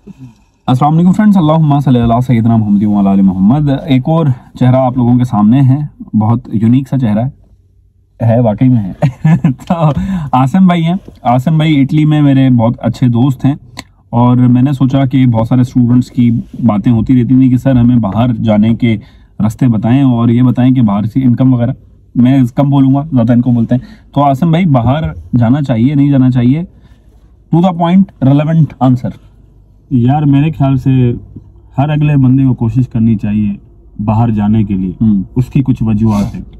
अस्सलाम वालेकुम फ्रेंड्स, अल्लाहुम्मा सल्ली अला सय्यिदना मुहम्मद व अला आलि मोहम्मद। एक और चेहरा आप लोगों के सामने है, बहुत यूनिक सा चेहरा है वाकई में है। तो आसिम भाई हैं। आसिम भाई इटली में मेरे बहुत अच्छे दोस्त हैं और मैंने सोचा कि बहुत सारे स्टूडेंट्स की बातें होती रहती थी कि सर हमें बाहर जाने के रास्ते बताएं और ये बताएं कि बाहर से इनकम वगैरह, मैं कम बोलूँगा, ज़्यादा इनको बोलते हैं। तो आसिम भाई, बाहर जाना चाहिए नहीं जाना चाहिए, to the point relevant answer. यार मेरे ख्याल से हर अगले बंदे को कोशिश करनी चाहिए बाहर जाने के लिए। उसकी कुछ वजूहत है।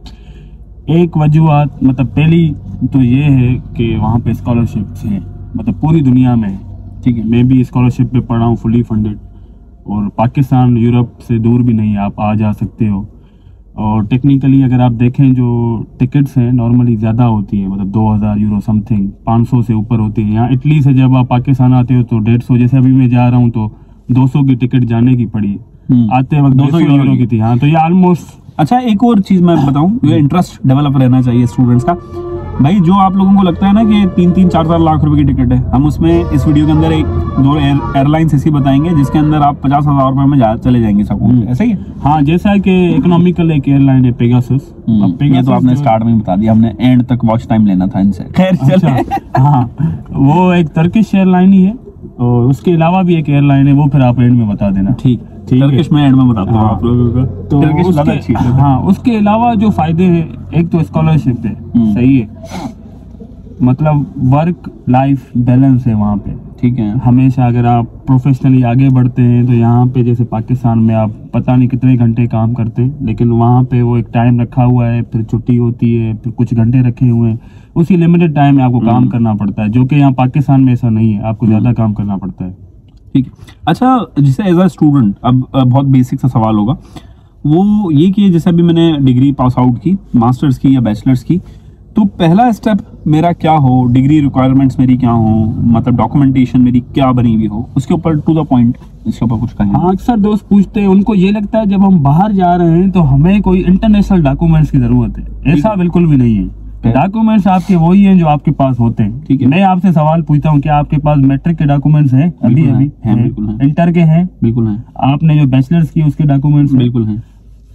एक वजूहत मतलब पहली तो ये है कि वहाँ पे स्कॉलरशिप्स हैं, मतलब पूरी दुनिया में है। ठीक है, मैं भी स्कॉलरशिप पे पढ़ा हूँ, फुली फंडेड। और पाकिस्तान यूरोप से दूर भी नहीं, आप आ जा सकते हो। और टेक्निकली अगर आप देखें जो टिकट्स हैं नॉर्मली ज़्यादा होती है, मतलब 2000 यूरो समथिंग, 500 से ऊपर होती है। यहाँ इटली से जब आप पाकिस्तान आते हो तो 150, जैसे अभी मैं जा रहा हूँ तो 200 की टिकट जाने की पड़ी, आते वक्त 200 यूरो की थी। हाँ, तो ये ऑलमोस्ट। अच्छा, एक और चीज़ मैं बताऊँ, ये इंटरेस्ट डेवलप रहना चाहिए स्टूडेंट्स का। भाई जो आप लोगों को लगता है ना कि 3-4 लाख रुपए की टिकट है, हम उसमें इस वीडियो के अंदर 1-2 एयरलाइंस ऐसी बताएंगे जिसके अंदर आप 50,000 रुपए में चले जाएंगे सकून। ऐसा ही है। हाँ, जैसा कि इकोनॉमिकल एक एयरलाइन है पेगासस। ये तो आपने स्टार्ट में बता दिया, हमने एंड तक वॉच टाइम लेना था इनसे। खैर चले। हाँ, वो एक टर्किश एयरलाइन ही है और उसके अलावा भी एक एयरलाइन है, वो फिर आप एंड में बता देना। ठीक, टर्किश में एंड में बताता हूँ आप लोगों को। तो उसके अलावा जो फायदे हैं, एक तो स्कॉलरशिप है, सही है, मतलब वर्क लाइफ बैलेंस है वहाँ पे। ठीक है, हमेशा अगर आप प्रोफेशनली आगे बढ़ते हैं तो यहाँ पे जैसे पाकिस्तान में आप पता नहीं कितने घंटे काम करते हैं, लेकिन वहाँ पे वो एक टाइम रखा हुआ है, फिर छुट्टी होती है, फिर कुछ घंटे रखे हुए हैं, उसी लिमिटेड टाइम में आपको काम करना पड़ता है, जो कि यहाँ पाकिस्तान में ऐसा नहीं है, आपको ज़्यादा काम करना पड़ता है। ठीक है। अच्छा, जैसे एज अ स्टूडेंट, अब बहुत बेसिक सा सवाल होगा, वो ये कि जैसे अभी मैंने डिग्री पास आउट की, मास्टर्स की या बैचलर्स की, तो पहला स्टेप मेरा क्या हो, डिग्री रिक्वायरमेंट्स मेरी क्या हो, मतलब डॉक्यूमेंटेशन मेरी क्या बनी हुई हो, उसके ऊपर टू द पॉइंट इसके ऊपर कुछ कहें। हाँ, अक्सर दोस्त पूछते हैं, उनको ये लगता है जब हम बाहर जा रहे हैं तो हमें कोई इंटरनेशनल डॉक्यूमेंट्स की जरूरत है। ऐसा बिल्कुल भी नहीं है। डॉक्यूमेंट्स आपके वही हैं जो आपके पास होते हैं। ठीक है, मैं आपसे सवाल पूछता हूँ, क्या आपके पास मैट्रिक के डॉक्यूमेंट्स हैं? अभी इंटर के हैं? बिल्कुल हैं। आपने जो बैचलर्स की उसके डॉक्यूमेंट्स? बिल्कुल हैं।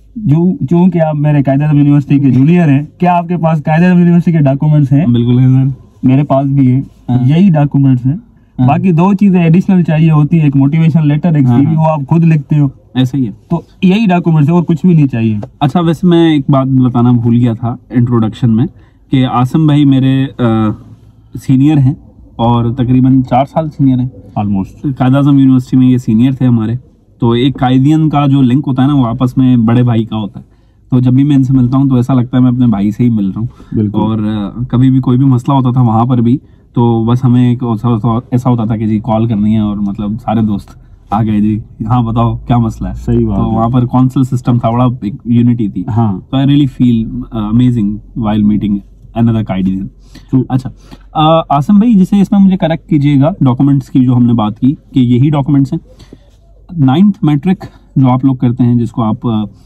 जो कि आप मेरे कायदे-आज़म यूनिवर्सिटी के जूनियर हैं, क्या आपके पास कायदे-आज़म यूनिवर्सिटी के डॉक्यूमेंट्स हैं? बिल्कुल है सर, मेरे पास भी है। यही डॉक्यूमेंट्स हैं। बाकी 2 चीजें एडिशनल चाहिए होती है, एक मोटिवेशन लेटर, एक सीवी, वो आप खुद लिखते हो। ऐसा ही है। तो यही डॉक्यूमेंट्स है और कुछ भी नहीं चाहिए। अच्छा, वैसे मैं एक बात बताना भूल गया था इंट्रोडक्शन में कि आसिम भाई मेरे सीनियर हैं और तकरीबन 4 साल सीनियर हैं ऑलमोस्ट। कायद-ए-आज़म यूनिवर्सिटी में ये सीनियर थे हमारे। तो एक कायदियन का जो लिंक होता है ना, वो आपस में बड़े भाई का होता है। तो जब भी मैं इनसे मिलता हूँ तो ऐसा लगता है मैं अपने भाई से ही मिल रहा हूँ। और कभी भी कोई भी मसला होता था वहाँ पर भी, तो बस हमें एक ऐसा होता था कि जी कॉल करनी है और मतलब सारे दोस्त आ गए, जी हाँ बताओ क्या मसला है। सही बात। तो वहाँ पर कौंसल सिस्टम था, बड़ा यूनिटी थी। हाँ, तो I really feel amazing while meeting another कायदियन। अच्छा, आसिम भाई, जैसे इसमें मुझे करेक्ट कीजिएगा, डॉक्यूमेंट्स की जो हमने बात की कि यही डॉक्यूमेंट्स हैं। 9th मैट्रिक जो आप लोग करते हैं, जिसको आप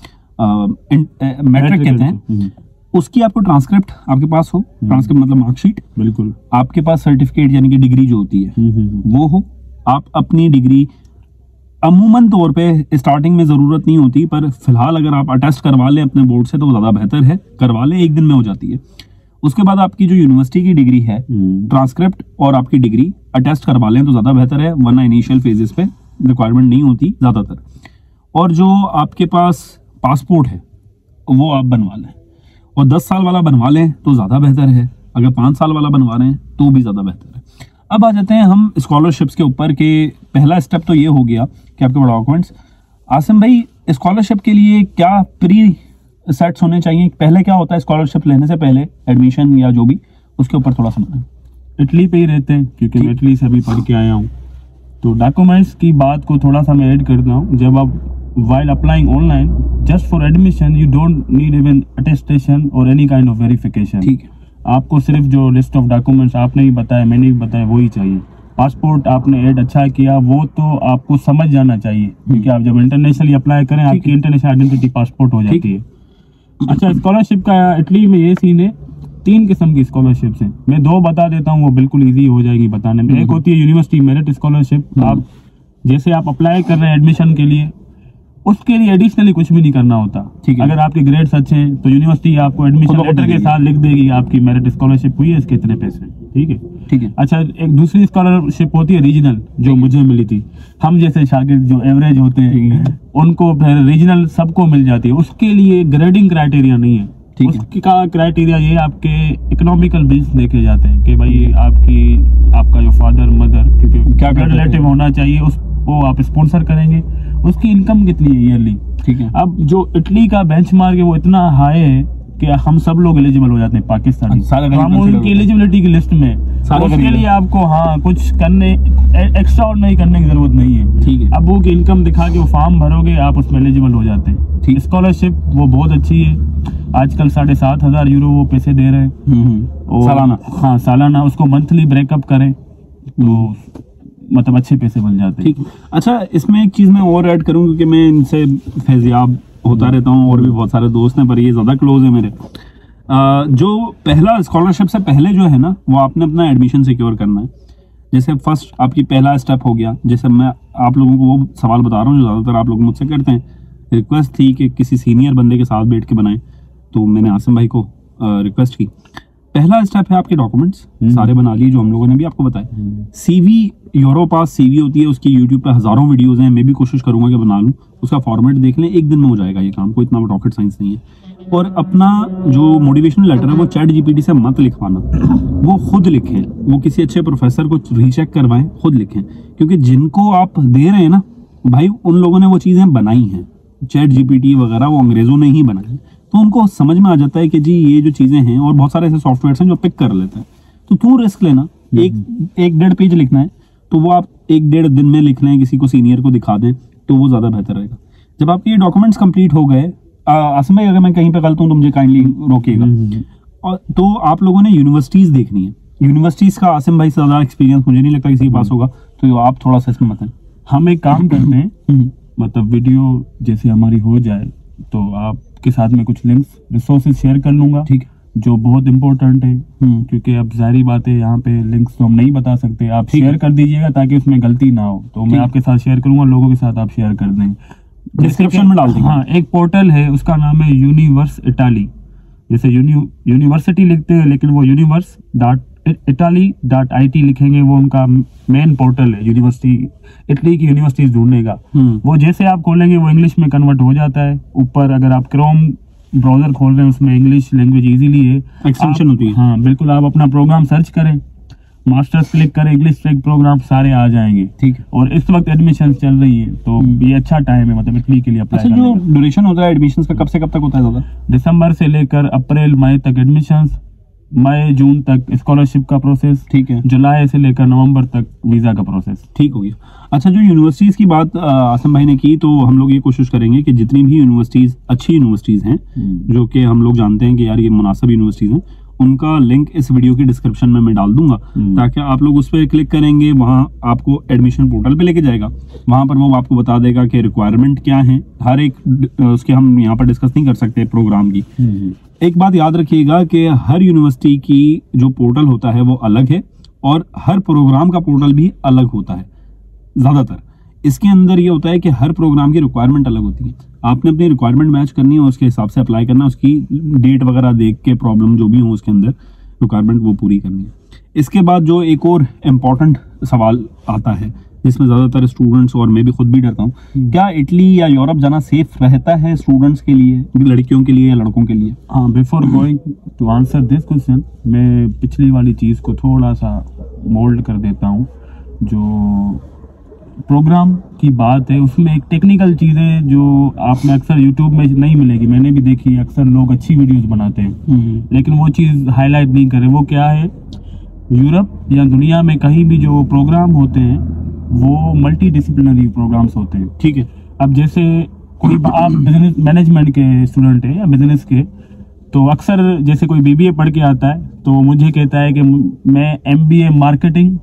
मैट्रिक कहते हैं, उसकी आपको ट्रांसक्रिप्ट आपके पास हो, ट्रांसक्रिप्ट मतलब मार्कशीट। बिल्कुल। आपके पास सर्टिफिकेट यानी कि डिग्री जो होती है वो हो। आप अपनी डिग्री अमूमन तौर पे स्टार्टिंग में ज़रूरत नहीं होती, पर फिलहाल अगर आप अटेस्ट करवा लें अपने बोर्ड से तो ज़्यादा बेहतर है। करवा लें, 1 दिन में हो जाती है। उसके बाद आपकी जो यूनिवर्सिटी की डिग्री है, ट्रांसक्रिप्ट और आपकी डिग्री अटेस्ट करवा लें तो ज़्यादा बेहतर है, वरना इनिशियल फेजेस पे रिक्वायरमेंट नहीं होती ज़्यादातर। और जो आपके पास पासपोर्ट है वो आप बनवा लें, और 10 साल वाला बनवा लें तो ज़्यादा बेहतर है। अगर 5 साल वाला बनवा रहे हैं तो भी ज़्यादा बेहतर है। अब आ जाते हैं हम स्कॉलरशिप्स के ऊपर के पहला स्टेप तो ये हो गया कि आपके डॉक्यूमेंट्स। आसिम भाई, स्कॉलरशिप के लिए क्या प्री सेट्स होने चाहिए? पहले क्या होता है स्कॉलरशिप लेने से पहले, एडमिशन या जो भी, उसके ऊपर थोड़ा सा बताएं। इटली पे ही रहते हैं क्योंकि मैं इटली से अभी पढ़ के आया हूँ, तो डॉक्यूमेंट्स की बात को थोड़ा सा मैं ऐड करता हूँ। जब आप while applying online just for admission you don't need even attestation or any kind of verification। ठीक है, आपको सिर्फ जो लिस्ट ऑफ डॉक्यूमेंट्स आपने ही बताया, मैंने भी बताया, वही चाहिए। पासपोर्ट आपने ऐड अच्छा किया, वो तो आपको समझ जाना चाहिए क्योंकि आप जब इंटरनेशनली अप्लाई करें आपकी इंटरनेशनल आइडेंटिटी पासपोर्ट हो जाती है। अच्छा, स्कॉलरशिप का इटली में ये सीन है, 3 किस्म की स्कॉलरशिप्स हैं। मैं 2 बता देता हूँ, वो बिल्कुल ईजी हो जाएगी बताने में। एक होती है यूनिवर्सिटी मेरिट स्कॉलरशिप। आप जैसे आप अप्लाई कर रहे हैं एडमिशन के लिए, उसके लिए एडिशनली कुछ भी नहीं करना होता। ठीक है। अगर आपके ग्रेड्स अच्छे हैं तो यूनिवर्सिटी आपको एडमिशन लेटर के साथ लिख देगी आपकी मेरिट स्कॉलरशिप हुई है, इसके इतने पैसे। ठीक है, ठीक है। अच्छा, एक दूसरी स्कॉलरशिप होती है रीजनल, जो मुझे मिली थी। हम जैसे शागिर्द जो एवरेज होते हैं उनको फिर रीजनल सबको मिल जाती है। उसके लिए ग्रेडिंग क्राइटेरिया नहीं है, उसका क्राइटेरिया ये आपके इकोनॉमिकल बिल्स देखे जाते हैं कि भाई आपका जो फादर मदर, क्योंकि क्या रिलेटिव होना चाहिए, उसको आप स्पॉन्सर करेंगे, उसकी इनकम कितनी है ईयरली। ठीक है। अब जो इटली का बेंचमार्क है वो इतना हाई है कि हम सब लोग एलिजिबल हो जाते हैं पाकिस्तानी, तो हम उनकी एलिजिबिलिटी की लिस्ट में, उसके लिए आपको कुछ करने एक्स्ट्रा और नहीं करने की जरूरत नहीं है। ठीक है। अब वो की इनकम दिखा के वो फॉर्म भरोगे, आप उसमें एलिजिबल हो जाते हैं। स्कॉलरशिप वो बहुत अच्छी है, आजकल 7,500 यूरो वो पैसे दे रहे हैं सालाना। हाँ, सालाना। उसको मंथली ब्रेकअप करें तो मतलब अच्छे पैसे बन जाते हैं। ठीक। अच्छा, इसमें एक चीज मैं और ऐड करूँ, क्योंकि मैं इनसे फैजियाब होता रहता हूँ और भी बहुत सारे दोस्त हैं, पर ये ज्यादा क्लोज है मेरे। जो पहला स्कॉलरशिप से पहले जो है ना, वो आपने अपना एडमिशन सिक्योर करना है। जैसे फर्स्ट आपकी पहला स्टेप हो गया, जैसे मैं आप लोगों को वो सवाल बता रहा हूँ जो ज्यादातर आप लोग मुझसे करते हैं। रिक्वेस्ट थी कि किसी सीनियर बंदे के साथ बैठ के बनाएं, तो मैंने आसिम भाई को रिक्वेस्ट की। पहला स्टेप है आपके डॉक्यूमेंट्स सारे बना लिए, जो हम लोगों ने भी आपको बताया। सीवी, यूरोपास सीवी होती है, उसकी यूट्यूब पे हजारों वीडियोस हैं, मैं भी कोशिश करूंगा कि बना लूं। उसका फॉर्मेट देख लें, एक दिन में हो जाएगा ये काम, कोई इतना रॉकेट साइंस नहीं है। और अपना जो मोटिवेशनल लेटर है वो चैट जीपीटी से मत लिखवाना, वो खुद लिखें, वो किसी अच्छे प्रोफेसर को रीचेक करवाएं, खुद लिखें। क्योंकि जिनको आप दे रहे हैं ना भाई, उन लोगों ने वो चीजें बनाई हैं, चैट जीपीटी वगैरह वो अंग्रेजों ने ही बनाई, तो उनको समझ में आ जाता है कि जी ये जो चीजें हैं, और बहुत सारे ऐसे सॉफ्टवेयर हैं जो पिक कर लेते हैं। तो तू रिस्क लेना, एक 1.5 पेज लिखना है तो वो आप 1-1.5 दिन में लिख लें, किसी को सीनियर को दिखा दें, तो वो ज्यादा बेहतर रहेगा। जब आपके ये डॉक्यूमेंट्स कंप्लीट हो गए, आसिम भाई अगर मैं कहीं पे गलत हूं तो मुझे काइंडली रोकिएगा। और तो आप लोगों ने यूनिवर्सिटीज देखनी है। यूनिवर्सिटीज का आसिम भाई से ज्यादा एक्सपीरियंस मुझे नहीं लगता किसी के पास होगा, तो आप थोड़ा सा इसमें बताएं। हम एक काम करते हैं, मतलब वीडियो जैसे हमारी हो जाए तो आपके साथ में कुछ लिंक्स रिसोर्सेज शेयर कर लूंगा। ठीक है। जो बहुत इंपॉर्टेंट है, क्योंकि अब जाहिर बात है यहाँ पे लिंक्स तो हम नहीं बता सकते, आप शेयर कर दीजिएगा ताकि उसमें गलती ना हो। तो मैं आपके साथ शेयर करूंगा, लोगों के साथ आप शेयर कर दें, डिस्क्रिप्शन में डाल देंगे। हाँ, एक पोर्टल है, उसका नाम है यूनिवर्स इटाली। जैसे यूनिवर्सिटी लिखते हैं, लेकिन वो universe.italy.it लिखेंगे, वो उनका मेन पोर्टल है यूनिवर्सिटी, इटली की यूनिवर्सिटी ढूंढने का। वो जैसे आप खोलेंगे वो इंग्लिश में कन्वर्ट हो जाता है। ऊपर अगर आप क्रोम ब्राउजर खोल रहे हैं, उसमें इंग्लिश लैंग्वेज इजीली है, एक्सटेंशन होती है। हाँ बिल्कुल, आप अपना प्रोग्राम सर्च करें, मास्टर्स क्लिक करें, इंग्लिश ट्रैक प्रोग्राम सारे आ जाएंगे। ठीक है। और इस वक्त एडमिशन चल रही है, तो ये अच्छा टाइम है मतलब इटली के लिए अप्लाई करने का। जो ड्यूरेशन होता है एडमिशन का, कब से कब तक होता है दादा? दिसंबर से लेकर अप्रैल मई तक एडमिशन, मई जून तक स्कॉलरशिप का प्रोसेस। ठीक है। जुलाई से लेकर नवंबर तक वीजा का प्रोसेस। ठीक हो गया। अच्छा, जो यूनिवर्सिटीज की बात आसिम भाई ने की, तो हम लोग ये कोशिश करेंगे कि जितनी भी यूनिवर्सिटीज अच्छी यूनिवर्सिटीज हैं, जो कि हम लोग जानते हैं कि यार ये मुनासिब यूनिवर्सिटीज हैं, उनका लिंक इस वीडियो की डिस्क्रिप्शन में मैं डाल दूंगा, ताकि आप लोग उस पर क्लिक करेंगे, वहां आपको एडमिशन पोर्टल पे लेके जाएगा। वहां पर वो आपको बता देगा कि रिक्वायरमेंट क्या है, हर एक उसके हम यहाँ पर डिस्कस नहीं कर सकते प्रोग्राम की। एक बात याद रखिएगा कि हर यूनिवर्सिटी की जो पोर्टल होता है वो अलग है, और हर प्रोग्राम का पोर्टल भी अलग होता है। ज्यादातर इसके अंदर ये होता है कि हर प्रोग्राम की रिक्वायरमेंट अलग होती है, आपने अपनी रिक्वायरमेंट मैच करनी है और उसके हिसाब से अप्लाई करना है, उसकी डेट वगैरह देख के प्रॉब्लम जो भी हो उसके अंदर रिक्वायरमेंट वो पूरी करनी है। इसके बाद जो एक और इम्पॉर्टेंट सवाल आता है, जिसमें ज़्यादातर स्टूडेंट्स और मैं भी खुद भी डरता हूँ, क्या इटली या यूरोप जाना सेफ रहता है स्टूडेंट्स के लिए, लड़कियों के लिए या लड़कों के लिए? हाँ, before going to answer this question, मैं पिछली वाली चीज़ को थोड़ा सा मोल्ड कर देता हूँ। जो प्रोग्राम की बात है उसमें एक टेक्निकल चीज़ें जो आपने अक्सर यूट्यूब में नहीं मिलेगी, मैंने भी देखी, अक्सर लोग अच्छी वीडियोस बनाते हैं लेकिन वो चीज़ हाईलाइट नहीं करे। वो क्या है, यूरोप या दुनिया में कहीं भी जो प्रोग्राम होते हैं वो मल्टी डिसिप्लिनरी प्रोग्राम्स होते हैं। ठीक है। अब जैसे कोई आप बिजनेस मैनेजमेंट के स्टूडेंट है या बिजनेस के, तो अक्सर जैसे कोई बीबीए पढ़ के आता है तो मुझे कहता है कि मैं एमबीए मार्केटिंग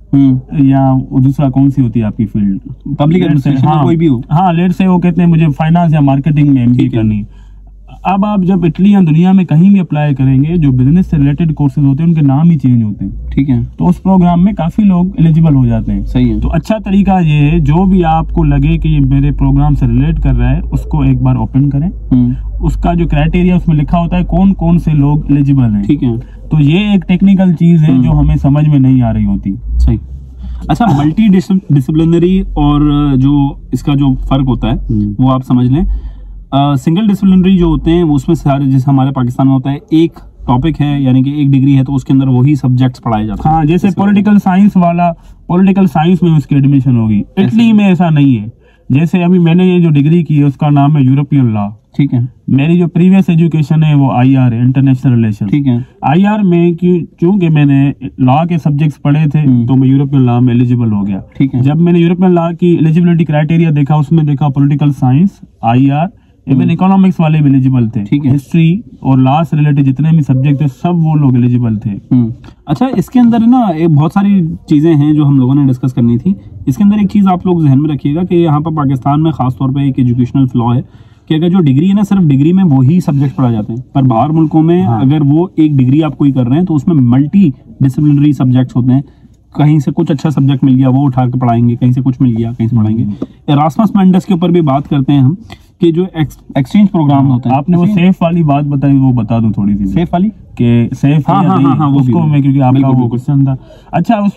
या दूसरा कौन सी होती है आपकी फील्ड, पब्लिक एडमिनिस्ट्रेशन, कोई भी हो। हाँ, लेट से वो कहते हैं मुझे फाइनेंस या मार्केटिंग में एमबीए करनी। अब आप जब इटली या दुनिया में कहीं भी अप्लाई करेंगे, जो बिजनेस से रिलेटेड कोर्सेज होते हैं उनके नाम ही चेंज होते हैं, ठीक है, तो उस प्रोग्राम में काफी लोग एलिजिबल हो जाते हैं। सही है। तो अच्छा तरीका ये है, जो भी आपको लगे कि ये मेरे प्रोग्राम से रिलेट कर रहा है, उसको एक बार ओपन करें। उसका जो क्राइटेरिया उसमें लिखा होता है कौन कौन से लोग एलिजिबल हैं, ठीक है। तो ये एक टेक्निकल चीज है जो हमें समझ में नहीं आ रही होती। सही। अच्छा, मल्टी डिसिप्लिनरी और जो इसका जो फर्क होता है वो आप समझ लें। सिंगल डिसिप्लिनरी जो होते हैं वो उसमें सारे, जैसे हमारे पाकिस्तान में होता है, एक टॉपिक है यानी कि एक डिग्री है तो उसके अंदर वही सब्जेक्ट्स पढ़ाए जाते हैं। हाँ, जैसे पॉलिटिकल साइंस वाला पॉलिटिकल साइंस में उसकी एडमिशन होगी। इटली में ऐसा नहीं है। जैसे अभी मैंने ये जो डिग्री की है उसका नाम है यूरोपियन लॉ, ठीक है। मेरी जो प्रीवियस एजुकेशन है वो IR है, इंटरनेशनल रिलेशन, ठीक है। IR में क्योंकि मैंने लॉ के सब्जेक्ट्स पढ़े थे तो मैं यूरोपियन लॉ में एलिजिबल हो गया, ठीक है। जब मैंने यूरोपियन लॉ की एलिजिबिलिटी क्राइटेरिया देखा, उसमें देखा political science, IR, even economics वाले भी एलिजिबल थे, ठीक है। हिस्ट्री और लॉ से रिलेटेड जितने भी सब्जेक्ट थे सब वो लोग एलिजिबल थे। अच्छा, इसके अंदर ना बहुत सारी चीजें हैं जो हम लोगों ने डिस्कस करनी थी। इसके अंदर एक चीज आप लोग जहन में रखिएगा कि यहाँ पर पाकिस्तान में खासतौर पर एक एजुकेशनल फ्लॉ है कि अगर जो डिग्री है ना, सिर्फ डिग्री में वही सब्जेक्ट पढ़ाए जाते हैं, पर बाहर मुल्कों में अगर वो एक डिग्री आप कोई कर रहे हैं तो उसमें मल्टी डिसिप्लिनरी सब्जेक्ट्स होते हैं। कहीं से कुछ अच्छा सब्जेक्ट मिल गया वो उठा के पढ़ाएंगे, कहीं से कुछ मिल गया कहीं से पढ़ाएंगे। एरास्मस मेंडस के ऊपर भी बात करते हैं हम कि जो एक्सचेंज प्रोग्राम होता है। आपने वो सेफ वाली बात बताई, वो बता दूं थोड़ी सी। सेफ वाली कि सेफ, हाँ, उसको मैं, क्योंकि आपका वो क्वेश्चन था। अच्छा, उस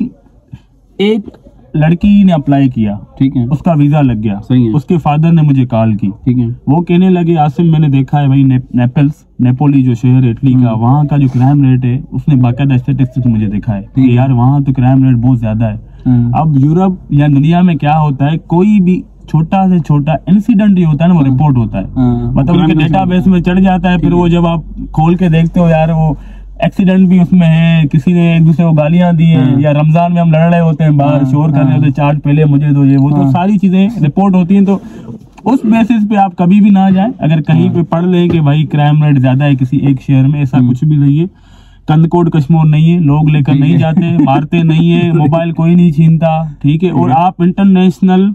एक लड़की ने अप्लाई किया, ठीक है, उसका वीजा लग गया, सही है। उसके फादर ने मुझे कॉल की, ठीक है। वो कहने लगे, आसिम मैंने देखा है भाई, नेपोली जो शहर है इटली का, वहाँ का जो क्राइम रेट है, उसने बाकायदा स्टेटिस्टिक्स मुझे दिखा है कि यार वहाँ तो क्राइम रेट बहुत ज्यादा है। अब यूरोप या दुनिया में क्या होता है, कोई भी छोटा से छोटा इंसिडेंट ही होता है ना, वो रिपोर्ट होता है, मतलब उनके डेटाबेस में चढ़ जाता है। फिर वो जब आप खोल के देखते हो, यार वो एक्सीडेंट भी उसमें है, किसी ने एक दूसरे को गालियां दी हैं, या रमजान में हम लड़ रहे होते हैं बाहर, शोर कर रहे होते हैं, चाट पहले मुझे दो, ये वो, तो सारी चीजें रिपोर्ट होती हैं। तो उस बेसिस पे आप कभी भी ना जाए। अगर कहीं पे पढ़ लें कि भाई क्राइम रेट ज्यादा है किसी एक शहर में, ऐसा कुछ भी नहीं है। कंदकोट कश्मीर नहीं है, लोग लेकर नहीं जाते, मारते नहीं है, मोबाइल कोई नहीं छीनता, ठीक है। और आप इंटरनेशनल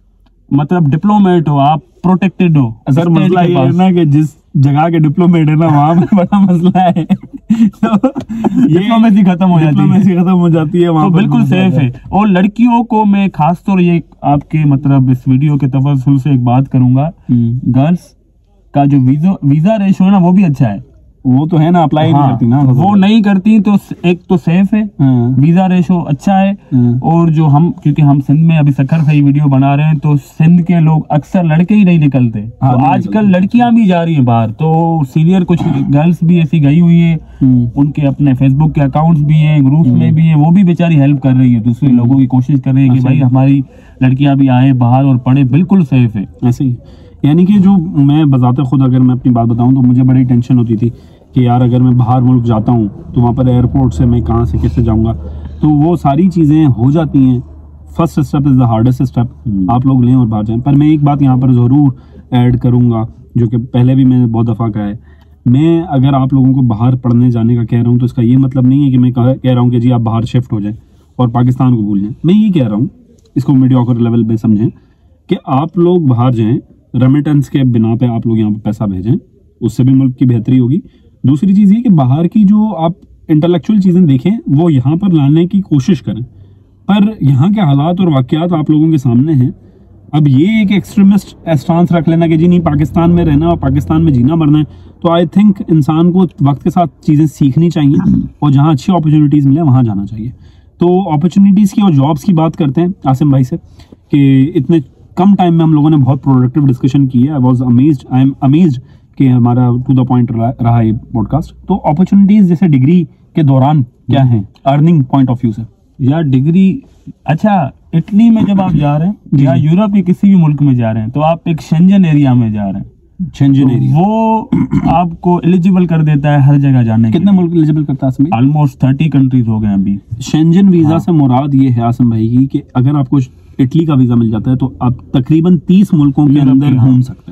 मतलब डिप्लोमेट हो, आप प्रोटेक्टेड हो। सर मसला ये है ना कि जिस जगह के डिप्लोमेट है ना, वहाँ पे बड़ा मसला है। तो डिप्लोमेसी खत्म हो जाती है वहाँ, तो बिल्कुल सेफ है। और लड़कियों को मैं खासतौर ये आपके मतलब इस वीडियो के तवज्जुह से एक बात करूंगा, गर्ल्स का जो वीजा रेशो है ना, वो भी अच्छा है। वो तो है ना, अप्लाई नहीं करती ना, वो नहीं करती, तो एक तो सेफ है, वीजा रेशो अच्छा है। और जो हम, क्योंकि हम सिंध में अभी सखर से ही वीडियो बना रहे हैं, तो सिंध के लोग अक्सर लड़के ही नहीं निकलते, तो आजकल लड़कियां भी जा रही हैं बाहर। तो सीनियर कुछ गर्ल्स भी ऐसी गई हुई है, उनके अपने फेसबुक के अकाउंट्स भी हैं, ग्रुप्स में भी है, वो भी बेचारी हेल्प कर रही है, दूसरे लोगों की कोशिश कर रही है कि भाई हमारी लड़कियां भी आए बाहर और पढ़े। बिल्कुल सेफ है। ऐसे ही, यानी कि जो मैं बजाते खुद अगर मैं अपनी बात बताऊं तो मुझे बड़ी टेंशन होती थी कि यार अगर मैं बाहर मुल्क जाता हूं तो वहाँ पर एयरपोर्ट से मैं कहाँ से कैसे जाऊंगा, तो वो सारी चीज़ें हो जाती हैं। First step is the hardest step, आप लोग लें और बाहर जाएं। पर मैं एक बात यहाँ पर ज़रूर ऐड करूँगा, जो कि पहले भी मैंने बहुत दफ़ा कहा है, मैं अगर आप लोगों को बाहर पढ़ने जाने का कह रहा हूँ तो इसका ये मतलब नहीं है कि मैं कह रहा हूँ कि जी आप बाहर शिफ्ट हो जाएँ और पाकिस्तान को भूल जाएँ। मैं ये कह रहा हूँ, इसको मीडियोकर लेवल पे समझें कि आप लोग बाहर जाएँ, रेमिटेंस के बिना पे आप लोग यहाँ पर पैसा भेजें, उससे भी मुल्क की बेहतरी होगी। दूसरी चीज़ ये कि बाहर की जो आप इंटेलेक्चुअल चीज़ें देखें वो यहाँ पर लाने की कोशिश करें, पर यहाँ के हालात और वाक़यात आप लोगों के सामने हैं। अब ये एक एक्सट्रीमिस्ट स्टांस रख लेना कि जी नहीं पाकिस्तान में रहना और पाकिस्तान में जीना मरना है, तो आई थिंक इंसान को वक्त के साथ चीज़ें सीखनी चाहिए और जहाँ अच्छी अपॉर्चुनिटीज़ मिले वहाँ जाना चाहिए। तो अपॉर्चुनिटीज़ की और जॉब्स की बात करते हैं आसिम भाई से कि इतने कम टाइम में हम लोगों ने बहुत प्रोडक्टिव डिस्कशन की है। आई एम अमेज्ड कि हमारा टू द पॉइंट रहा है पॉडकास्ट। तो अपॉर्चुनिटीज जैसे डिग्री के दौरान क्या है अर्निंग पॉइंट ऑफ व्यू से? यार डिग्री, अच्छा इटली में जब आप जा रहे हैं या यूरोप के किसी भी मुल्क में जा रहे हैं तो आप एक शेंजन एरिया में जा रहे हैं। शेंजन एरिया वो आपको एलिजिबल कर देता है हर जगह जाने के। कितने मुल्क एलिजिबल करता है? ऑलमोस्ट 30 कंट्रीज हो गए अभी। शेंजन वीजा से मुराद ये है आसिम भाई की कि अगर आपको इटली का वीजा मिल जाता है तो आप तकरीबन 30 मुल्कों के अंदर घूम सकते हैं।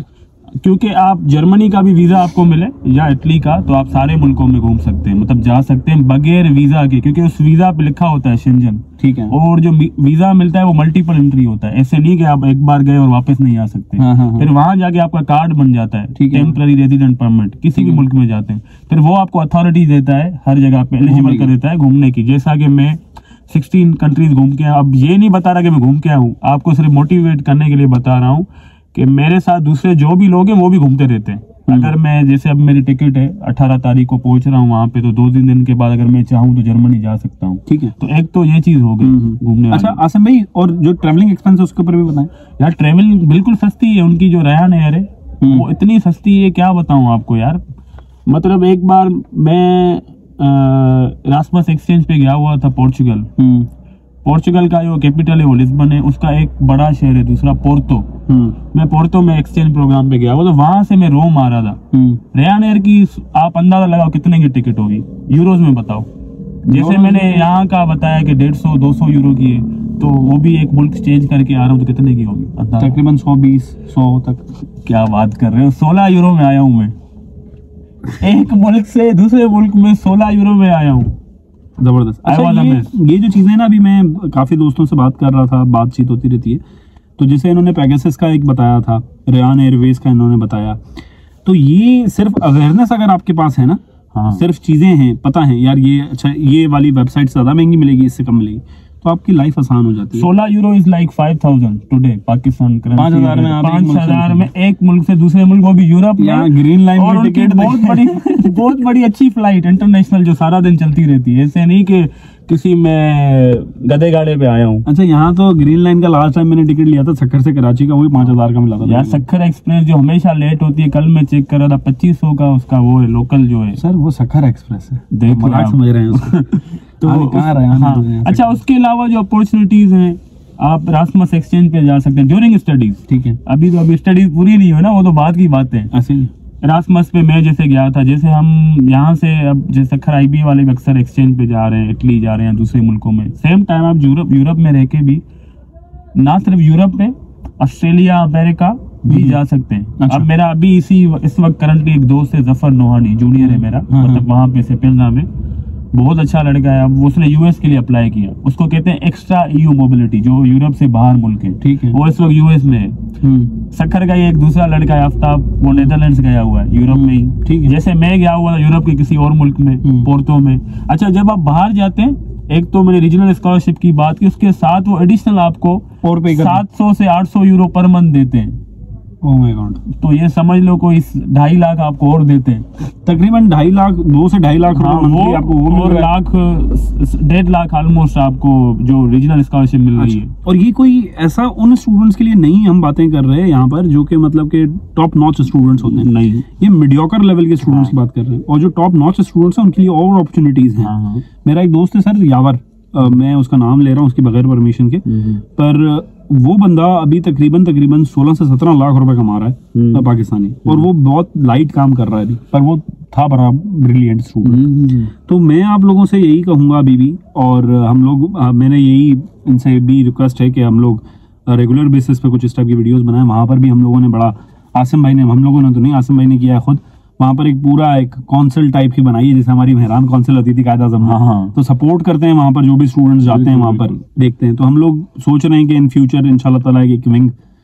क्योंकि आप जर्मनी का भी वीजा आपको मिले या इटली का, तो आप सारे मुल्कों में घूम सकते हैं, मतलब जा सकते हैं बगैर वीजा के, क्योंकि उस वीजा पे लिखा होता है शेंजन। ठीक है। और जो वीजा मिलता है वो मल्टीपल एंट्री होता है, ऐसे नहीं कि आप एक बार गए और वापस नहीं आ सकते। फिर वहां जाके आपका कार्ड बन जाता है, टेम्पररी रेजिडेंट परमिट, किसी भी मुल्क में जाते हैं, फिर वो आपको अथॉरिटी देता है, हर जगह पे एलिजिबल कर देता है घूमने की। जैसा कि मैं 16 कंट्रीज घूम के, अब ये नहीं बता रहा कि मैं घूम के आया हूँ, आपको सिर्फ मोटिवेट करने के लिए बता रहा हूँ कि मेरे साथ दूसरे जो भी लोग हैं वो भी घूमते रहते हैं। अगर मैं, जैसे अब मेरी टिकट है 18 तारीख को पहुंच रहा हूँ वहां पे, तो 2-3 दिन के बाद अगर मैं चाहूँ तो जर्मनी जा सकता हूँ। ठीक है। तो एक तो ये चीज हो गई घूमने। अच्छा आसिम भाई, और जो ट्रैवलिंग एक्सपेंस है उसके ऊपर भी बताएं यार। ट्रेवलिंग बिल्कुल सस्ती है, उनकी जो रयान एयर है वो इतनी सस्ती है, क्या बताऊँ आपको यार। मतलब एक बार मैं रासमस एक्सचेंज पे गया हुआ था पोर्चुगल। पोर्चुगल का जो कैपिटल है वो लिस्बन है, उसका एक बड़ा शहर है दूसरा पोर्तो। मैं पोर्तो में एक्सचेंज प्रोग्राम पे गया हुआ, तो वहां से मैं रोम आ रहा था। रयान एयर की आप अंदाजा लगाओ कितने की टिकट होगी यूरोज में, बताओ। जैसे मैंने यहाँ का बताया कि 150-200 यूरो की है, तो वो भी एक मुल्क चेंज करके आ रहा हूँ तो कितने की होगी? तकरीबन 100 तक। क्या बात कर रहे हो, 16 यूरो में आया हूँ मैं। एक मुल्क से दूसरे मुल्क में 16 यूरो में आया हूँ। जबरदस्त। अच्छा ये जो चीजें ना, अभी मैं काफी दोस्तों से बात कर रहा था, बातचीत होती रहती है, तो जैसे इन्होंने पेगासस का एक बताया था, रयान एयरवेज का इन्होंने बताया, तो ये सिर्फ अवेयरनेस अगर आपके पास है ना, सिर्फ चीजें हैं, पता है यार ये अच्छा ये वाली वेबसाइट ज्यादा महंगी मिलेगी, इससे कम मिलेगी, तो आपकी लाइफ आसान हो जाती है। 16 euro is like 5000 today Pakistan currency. 5000 में 5000 में एक मुल्क से दूसरे मुल्क, वो भी यूरोप में, ग्रीन लाइन और की टिकट बहुत बड़ी अच्छी फ्लाइट इंटरनेशनल जो सारा दिन चलती रहती है, ऐसे नहीं कि किसी में गधे गाड़े पे आया हूँ। अच्छा यहाँ तो ग्रीन लाइन का लास्ट टाइम मैंने टिकट लिया था सक्खर से कराची का, वही 5000 का मिला था यार। सक्खर एक्सप्रेस जो हमेशा लेट होती है, कल मैं चेक कर रहा था 2500 का उसका वो है, लोकल जो है। सर वो सक्खर एक्सप्रेस है, देख मजाक समझ रहे हैं तो कहाँ रहे। अच्छा उसके अलावा जो अपॉर्चुनिटीज हैं, आप रासमस एक्सचेंज पे जा सकते हैं ड्यूरिंग स्टडीज। ठीक है। अभी स्टडीज पूरी नहीं हुई ना, वो तो बाद की बात है। ऐसे ही रासमस पे मैं जैसे गया था, जैसे हम यहाँ से अब जैसे खराइबी वाले भी अक्सर एक्सचेंज पे जा रहे हैं, इटली जा रहे हैं, दूसरे मुल्कों में, सेम टाइम आप यूरोप में रह के भी ना सिर्फ यूरोप में, ऑस्ट्रेलिया, अमेरिका भी जा सकते हैं। अच्छा। अब मेरा अभी इस वक्त करंटली एक दोस्त है जफर नोहानी, जूनियर है मेरा, मतलब वहाँ पे सेपेल्ला में, बहुत अच्छा लड़का है। अब उसने यूएस के लिए अप्लाई किया, उसको कहते हैं एक्स्ट्रा ईयू मोबिलिटी, जो यूरोप से बाहर मुल्क है। ठीक है। वो इस वक्त यूएस में है। सक्खर का ही एक दूसरा लड़का है आफ्ताब, वो नेदरलैंड्स गया हुआ है, यूरोप में ही। ठीक है। जैसे मैं गया हुआ था यूरोप के किसी और मुल्क में, पोर्तो में। अच्छा जब आप बाहर जाते हैं, एक तो मैंने रीजनल स्कॉलरशिप की बात की, उसके साथ वो एडिशनल आपको 700 से 800 यूरो पर मंथ देते हैं। Oh my god. तो ये समझ लो कोई 2.5 लाख आपको और देते हैं, तकरीबन 2.5 लाख, 2 से 2.5 लाख रुपए आपको वो और लाख 1.5 लाख ऑलमोस्ट आपको जो रीजनल स्कॉलरशिप मिल रही है। और ये कोई ऐसा उन स्टूडेंट्स के लिए नहीं हम बातें कर रहे हैं यहाँ पर जो कि मतलब के टॉप नॉच स्टूडेंट्स होते हैं, नहीं, ये मीडियोकर लेवल के स्टूडेंट्स की बात कर रहे हैं। और जो टॉप नॉच स्टूडेंट्स हैं उनके लिए और अपॉर्चुनिटीज हैं। मेरा एक दोस्त है सर यावर, मैं उसका नाम ले रहा हूँ उसकी बगैर परमिशन के, पर वो बंदा अभी तकरीबन 16 से 17 लाख रुपए कमा रहा है पाकिस्तानी, और वो बहुत लाइट काम कर रहा है अभी, पर वो था बड़ा ब्रिलियंट स्टूडेंट। तो मैं आप लोगों से यही कहूंगा अभी भी, और हम लोग मैंने यही इनसे भी रिक्वेस्ट है कि हम लोग रेगुलर बेसिस पे कुछ इस टाइप की वीडियोस बनाएं। वहां पर भी हम लोगों ने बड़ा, आसिम भाई ने, हम लोगों ने तो नहीं, आसिम भाई ने किया है खुद, वहां पर एक पूरा एक काउंसिल टाइप की बनाई है, जैसे हमारी मेहरान काउंसिल होती थी कायदा ज़माना। तो सपोर्ट करते हैं वहां पर, जो भी स्टूडेंट्स जाते हैं वहां पर देखते हैं। तो हम लोग सोच रहे हैं कि इन फ्यूचर इंशाल्लाह ताला एक विंग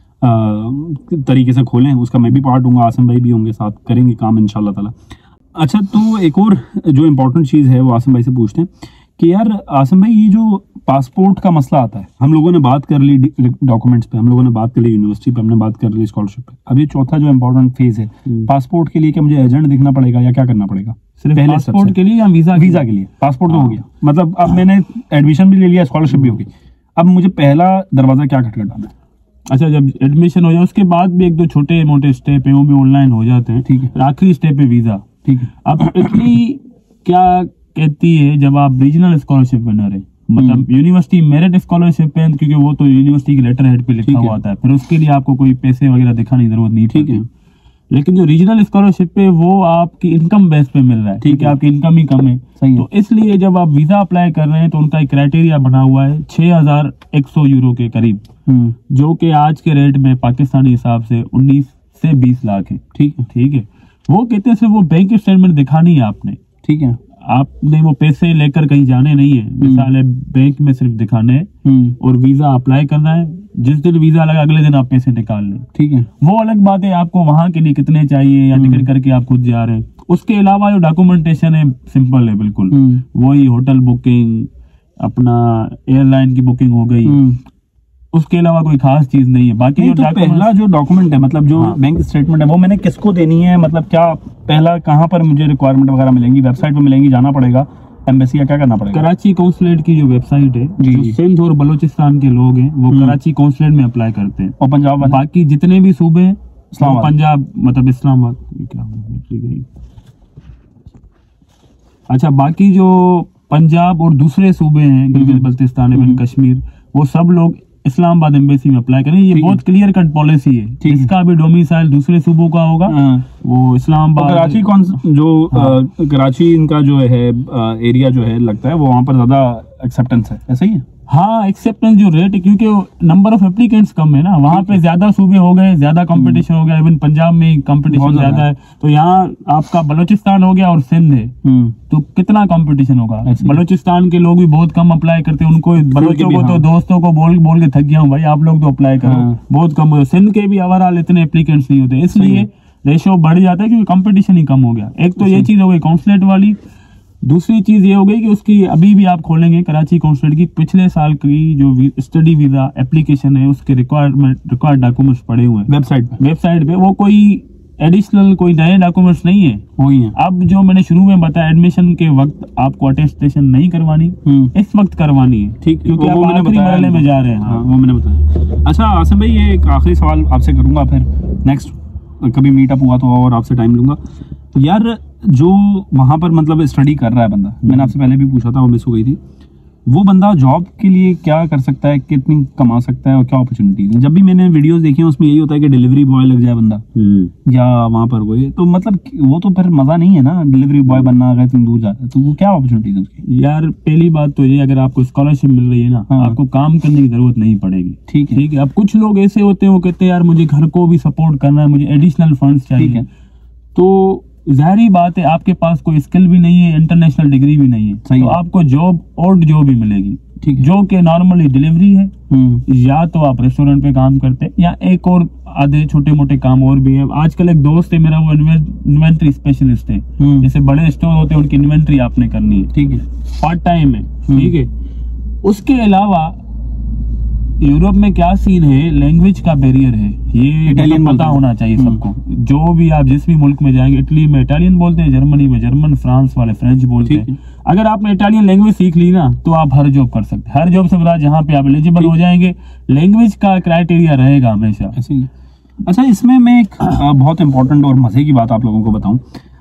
तरीके से खोलें, उसका मैं भी पार्ट हूँ, आसिम भाई भी होंगे, साथ करेंगे काम इंशाल्लाह ताला। अच्छा तो एक और जो इम्पोर्टेंट चीज़ है वो आसिम भाई से पूछते हैं कि यार आसिम भाई, ये जो पासपोर्ट का मसला आता है, हम लोगों ने बात कर ली डॉक्यूमेंट्स पे, हम लोगों ने बात कर ली यूनिवर्सिटी पे, हमने बात कर ली स्कॉलरशिप पे, अब ये चौथा जो इम्पोर्टेंट फेज है, पासपोर्ट के लिए क्या मुझे एजेंट दिखना पड़ेगा या क्या करना पड़ेगा? सिर्फ पहले पासपोर्ट के लिए या वीजा के लिए? पासपोर्ट तो हो गया, मतलब अब मैंने एडमिशन भी ले लिया, स्कॉलरशिप भी हो गई, अब मुझे पहला दरवाजा क्या खटखटाना है? अच्छा जब एडमिशन हो जाए उसके बाद भी एक दो छोटे मोटे स्टेप है, वो भी ऑनलाइन हो जाते हैं। ठीक है। आखिरी स्टेप है वीजा। ठीक है। अब इटली क्या कहती है, जब आप रीजनल स्कॉलरशिप विनर है, मतलब यूनिवर्सिटी मेरिट स्कॉलरशिप है, क्योंकि वो तो यूनिवर्सिटी के लेटर हेड पे लिखा हुआ आता है, फिर उसके लिए आपको कोई पैसे वगैरह दिखाने की जरूरत नहीं। ठीक है। लेकिन जो रीजनल स्कॉलरशिप पे वो आपकी इनकम बेस पे मिल रहा है। ठीक है। आपकी इनकम ही कम है, तो इसलिए जब आप वीजा अप्लाई कर रहे हैं तो उनका एक क्राइटेरिया बना हुआ है 6100 यूरो के करीब, जो कि आज के रेट में पाकिस्तानी हिसाब से 19 से 20 लाख है। ठीक है, ठीक है। वो कहते हैं सिर्फ वो बैंक स्टेटमेंट दिखानी है आपने। ठीक है, आपने वो पैसे लेकर कहीं जाने नहीं है, मिसाल है बैंक में सिर्फ दिखाने हैं और वीजा अप्लाई करना है। जिस दिन वीजा लगा अगले दिन आप पैसे निकाल लें। ठीक है, वो अलग बात है आपको वहां के लिए कितने चाहिए या टिकट करके आप खुद जा रहे हैं। उसके अलावा जो डॉक्यूमेंटेशन है सिंपल है बिल्कुल, वही होटल बुकिंग, अपना एयरलाइन की बुकिंग हो गई, उसके अलावा कोई खास चीज नहीं है। बाकी तो पहला जो डॉक्यूमेंट है मतलब जो बैंक स्टेटमेंट है वो मैंने किसको देनी है, मतलब क्या पहला कहाँ पर मुझे रिक्वायरमेंट वगैरह मिलेंगी, वेबसाइट पे मिलेंगी, जाना पड़ेगा एम्बेसी या क्या करना पड़ेगा? कराची कॉन्सुलेट की जो वेबसाइट है, जो सिंध और बलोचिस्तान के लोग हैं वो कराची कॉन्सुलेट में अप्लाई करते हैं। और पंजाब वाले? बाकी जितने भी सूबे हैं पंजाब मतलब इस्लामाबाद, अच्छा बाकी जो पंजाब और दूसरे सूबे हैं गिलगित बल्तिस्तान एवं कश्मीर, वो सब लोग इस्लामाबाद एम्बेसी में अप्लाई करें। ये बहुत क्लियर कट पॉलिसी है। जिसका भी डोमिसाइल दूसरे सूबों का होगा वो इस्लामाबाद। कराची कौन जो कराची इनका जो है एरिया जो है लगता है वो वहाँ पर ज्यादा एक्सेप्टेंस है, ऐसा ही है? हाँ, एक्सेप्टेंस जो रेट है क्योंकि नंबर ऑफ एप्लीकेंट्स कम है ना, वहाँ पे ज्यादा सूबे हो गए, ज्यादा कंपटीशन हो गया। इवन पंजाब में कंपटीशन ज्यादा है, तो यहाँ आपका बलोचिस्तान हो गया और सिंध है, तो कितना कंपटीशन होगा। बलोचिस्तान के लोग भी बहुत कम अप्लाई करते हैं, उनको बलोचों को तो दोस्तों को बोल बोल के थक गया हूँ भाई आप लोग तो अप्लाई करो, बहुत कम हो। सिंध के भी ओवरऑल इतने एप्लीकेंट्स नहीं होते, इसलिए रेशो बढ़ जाता है क्योंकि कंपटीशन ही कम हो गया। एक तो ये चीज हो गई कॉन्सुलेट वाली। दूसरी चीज ये हो गई कि उसकी अभी भी आप खोलेंगे कराची कॉन्सुलेट की पिछले साल की जो स्टडी वीजा एप्लीकेशन है उसके रिक्वायर्ड डॉक्यूमेंट्स पड़े हुए हैं वेबसाइट पे। वो कोई एडिशनल कोई नए डॉक्यूमेंट्स नहीं है, वही है। अब जो मैंने शुरू में बताया एडमिशन के वक्त आपको अटेस्टेशन नहीं करवानी, इस वक्त करवानी है, ठीक, क्योंकि आप आखिरी मरहले में जा रहे हैं। हाँ, वो मैंने बताया। अच्छा आसिम भाई, ये एक आखिरी सवाल आपसे करूंगा, फिर नेक्स्ट कभी मीटअप हुआ तो और आपसे टाइम लूंगा यार। जो वहां पर मतलब स्टडी कर रहा है बंदा, मैंने आपसे पहले भी पूछा था, वो मिस हो गई थी, वो बंदा जॉब के लिए क्या कर सकता है, कितनी कमा सकता है और क्या अपॉर्चुनिटीज हैं? जब भी मैंने वीडियोस देखी हैं उसमें यही होता है कि डिलीवरी बॉय लग जाए बंदा या वहां पर कोई, तो मतलब वो तो फिर मजा नहीं है ना, डिलीवरी बॉय बनना अगर तुम दूर जाते तो वो क्या अपॉर्चुनिटीज है उसकी? यार पहली बात तो ये, अगर आपको स्कॉलरशिप मिल रही है ना, आपको काम करने की जरूरत नहीं पड़ेगी। ठीक है। अब कुछ लोग ऐसे होते हैं वो कहते हैं यार मुझे घर को भी सपोर्ट करना है, मुझे एडिशनल फंड्स चाहिए, तो जाहिर बात है आपके पास कोई स्किल भी नहीं है, इंटरनेशनल डिग्री भी नहीं है, तो आपको जॉब और जॉब भी मिलेगी। ठीक है। जो कि नॉर्मली डिलीवरी है, या तो आप रेस्टोरेंट पे काम करते या एक और आधे छोटे मोटे काम और भी है। आजकल एक दोस्त है मेरा, वो इन्वेंट्री स्पेशलिस्ट है, जैसे बड़े स्टोर होते हैं उनकी इन्वेंट्री आपने करनी है। ठीक है, पार्ट टाइम है। ठीक है। उसके अलावा यूरोप में क्या सीन है, लैंग्वेज का बैरियर है, ये इटालियन पता होना चाहिए सबको। जो भी आप जिस भी मुल्क में जाएंगे, इटली में इटालियन बोलते हैं, जर्मनी में जर्मन, फ्रांस वाले फ्रेंच बोलते हैं। अगर आपने इटालियन लैंग्वेज सीख ली ना तो आप हर जॉब कर सकते हैं। हर जॉब से बता जहाँ पे आप एलिजिबल हो जाएंगे, लैंग्वेज का क्राइटेरिया रहेगा हमेशा। अच्छा, इसमें मैं एक बहुत इंपॉर्टेंट और मजे की बात आप लोगों को बताऊं।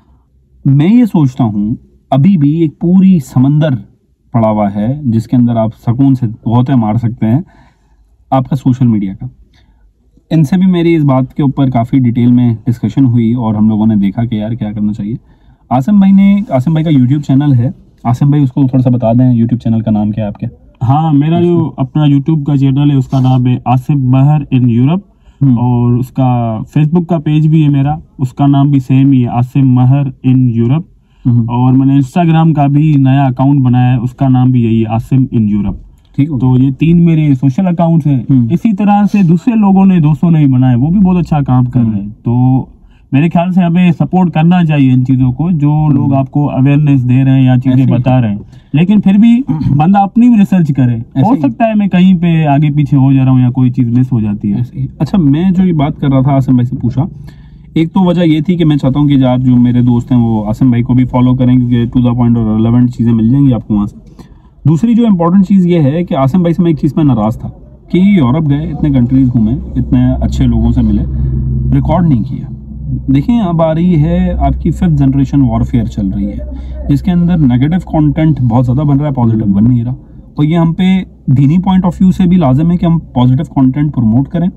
मैं ये सोचता हूँ अभी भी एक पूरी समंदर पड़ा हुआ है जिसके अंदर आप सुकून से गोते मार सकते हैं, आपका सोशल मीडिया का। इनसे भी मेरी इस बात के ऊपर काफ़ी डिटेल में डिस्कशन हुई और हम लोगों ने देखा कि यार क्या करना चाहिए। आसिम भाई का यूट्यूब चैनल है, आसिम भाई उसको थोड़ा सा बता दें, यूट्यूब चैनल का नाम क्या है आपके? हाँ, मेरा जो अपना यूट्यूब का चैनल है उसका नाम है आसिम महर इन यूरोप, और उसका फेसबुक का पेज भी है मेरा, उसका नाम भी सेम ही है, आसिम महर इन यूरोप। और मैंने इंस्टाग्राम का भी नया अकाउंट बनाया है, उसका नाम भी यही है, आसिम इन यूरोप। तो ये 3 मेरे सोशल अकाउंट्स हैं। इसी तरह से दूसरे लोगों ने, दोस्तों ने भी बनाए, वो भी बहुत अच्छा काम कर रहे हैं। तो मेरे ख्याल से हमें सपोर्ट करना चाहिए इन चीजों को, जो लोग आपको अवेयरनेस दे रहे हैं या चीजें बता रहे हैं। लेकिन फिर भी बंदा अपनी भी रिसर्च करे, हो सकता है मैं कहीं पे आगे पीछे हो जा रहा हूँ या कोई चीज मिस हो जाती है। अच्छा, मैं जो ये बात कर रहा था आसिम भाई से पूछा, एक तो वजह ये थी कि मैं चाहता हूँ कि आप जो मेरे दोस्त हैं वो आसिम भाई को भी फॉलो करें, क्योंकि टू द पॉइंट और रेलेवेंट चीजें मिल जाएंगी आपको वहाँ से। दूसरी जो इम्पोर्टेंट चीज़ ये है कि आसिम भाई से मैं एक चीज़ में नाराज़ था कि यूरोप गए, इतने कंट्रीज घूमे, इतने अच्छे लोगों से मिले, रिकॉर्ड नहीं किया। देखिए अब आ रही है आपकी 5th जनरेशन वॉरफेयर चल रही है, जिसके अंदर नेगेटिव कंटेंट बहुत ज़्यादा बन रहा है, पॉजिटिव बन नहीं रहा। और ये हम पे दीनी पॉइंट ऑफ व्यू से भी लाजिम है कि हम पॉजिटिव कंटेंट प्रमोट करें,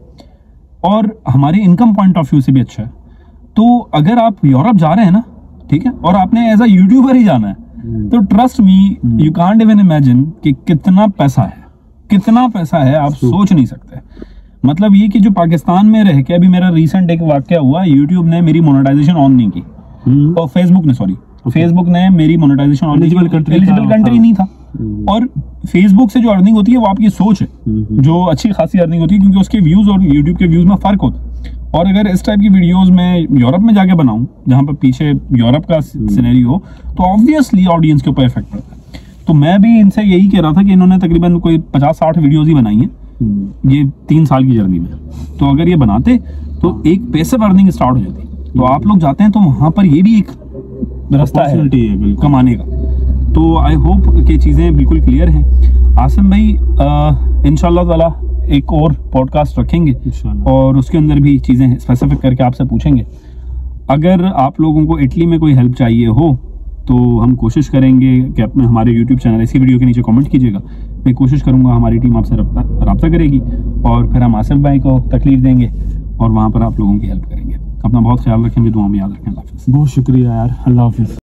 और हमारी इनकम पॉइंट ऑफ व्यू से भी अच्छा है। तो अगर आप यूरोप जा रहे हैं ना, ठीक है, और आपने एज अ यूट्यूबर ही जाना है, तो trust me, you can't even imagine कि कितना पैसा है आप सोच नहीं सकते। मतलब ये कि जो पाकिस्तान में रह के, अभी मेरा रिसेंट एक वाकया हुआ, यूट्यूब ने मेरी मोनेटाइजेशन ऑन नहीं की, और फेसबुक ने मेरी मोनेटाइजेशन ऑन, एलिजिबल कंट्री नहीं था। और फेसबुक से जो अर्निंग होती है वो आपकी सोच है, जो अच्छी खासी अर्निंग होती है, क्योंकि उसके व्यूज और यूट्यूब के व्यूज में फर्क होता है। और अगर इस टाइप की वीडियोस में यूरोप में जाके बनाऊं, जहां पर पीछे यूरोप का सिनेरियो हो, तो ऑब्वियसली ऑडियंस के ऊपर इफेक्ट पड़ता है। तो मैं भी इनसे यही कह रहा था कि इन्होंने तकरीबन कोई 50-60 वीडियोस ही बनाई हैं ये 3 साल की जर्नी में, तो अगर ये बनाते तो एक पैसिव अर्निंग स्टार्ट हो जाती। तो आप लोग जाते हैं तो वहां पर ये भी एक रास्ता है कमाने का। तो आई होप कि चीज़ें बिल्कुल क्लियर हैं। आसिम भाई, इंशाल्लाह ताला एक और पॉडकास्ट रखेंगे और उसके अंदर भी चीज़ें स्पेसिफिक करके आपसे पूछेंगे। अगर आप लोगों को इटली में कोई हेल्प चाहिए हो तो हम कोशिश करेंगे कि अपने हमारे यूट्यूब चैनल, इसी वीडियो के नीचे कमेंट कीजिएगा, मैं कोशिश करूँगा, हमारी टीम आपसे रब्ता करेगी और फिर हम आसिम भाई को तकलीफ देंगे और वहाँ पर आप लोगों की हेल्प करेंगे। अपना बहुत ख्याल रखें, दुआ में याद रखें। अल्लाह हाफ़िज़। बहुत शुक्रिया यार, अल्लाह हाफ़िज़।